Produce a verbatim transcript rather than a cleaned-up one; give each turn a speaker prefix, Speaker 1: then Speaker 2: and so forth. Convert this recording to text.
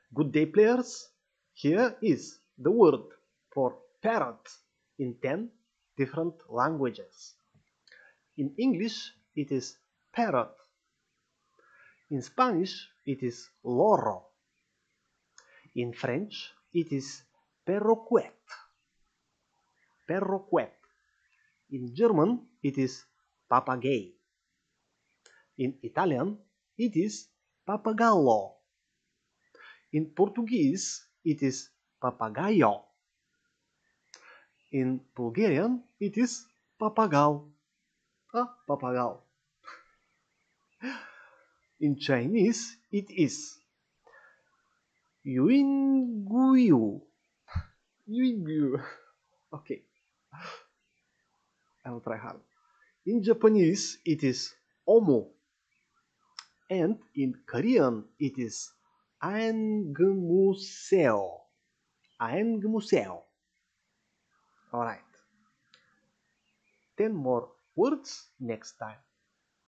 Speaker 1: Good day, players. Here is the word for parrot in ten different languages. In English, it is parrot. In Spanish, it is loro. In French, it is perroquet. Perroquet. In German, it is papagay. In Italian, it is pappagallo. In Portuguese, it is papagayo. In Bulgarian, it is papagal. Ah, papagal. In Chinese, it is yuinguyu. Yuinguyu. Okay. I'll try hard. In Japanese, it is omo. And in Korean, it is aengmuseo. Aengmuseo. Alright. ten more words next time.